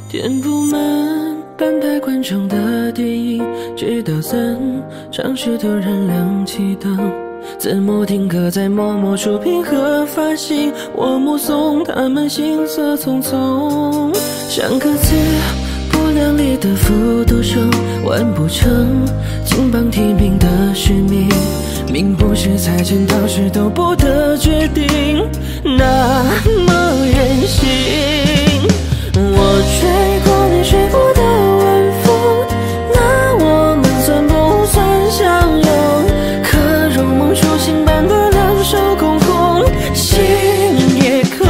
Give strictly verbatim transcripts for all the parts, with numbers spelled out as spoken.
填不满半排观众的电影，直到散场时突然亮起灯，字幕定格在默默触屏和发行，我目送他们行色匆匆，像个字不量力的复读生，完不成金榜题名的使命，命不是才见到时都不得决定，那么任性。我吹过你吹过的晚风，那我们算不算相拥？可如梦初醒般的两手空空，心也空。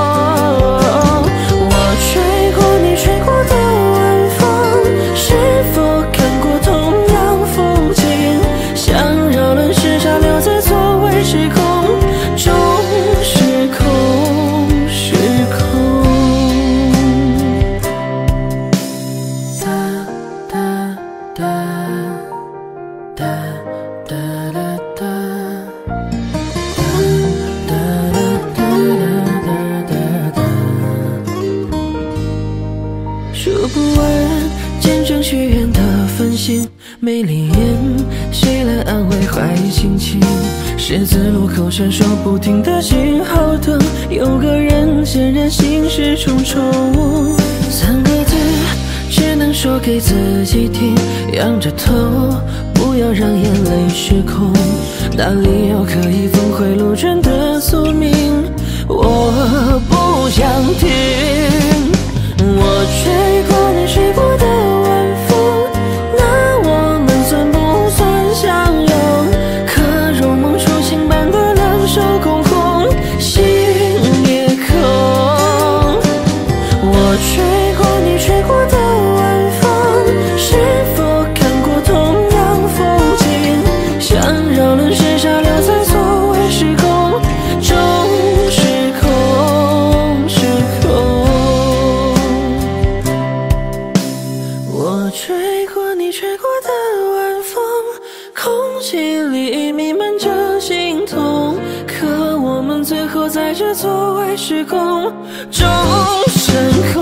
我吹过你吹过的晚风，是否看过同样风景？想扰乱时差留在座位时空中，时空时空。数不完见证许愿的繁星，没灵验，谁来安慰坏心情？十字路口闪烁不停的信号灯，有个人显然心事重重。三个字只能说给自己听，仰着头，不要让眼泪失控。哪里有可以峰回路转的宿命？我不想听。我吹过你吹过的晚风，那我们算不算相拥？可如梦初醒般的两手空空，心也空。我吹过你吹过的晚风，是否看过同样风景？想扰乱时差留在座位时空中，时空时空。我吹过你吹过的晚风，空气里弥漫着心痛，可我们最后在这座位时空中升空。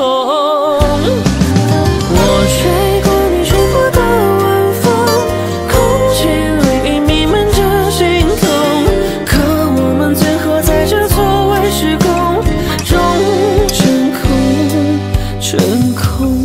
我吹过你吹过的晚风，空气里弥漫着心痛，可我们最后在这座位时空中升空升空。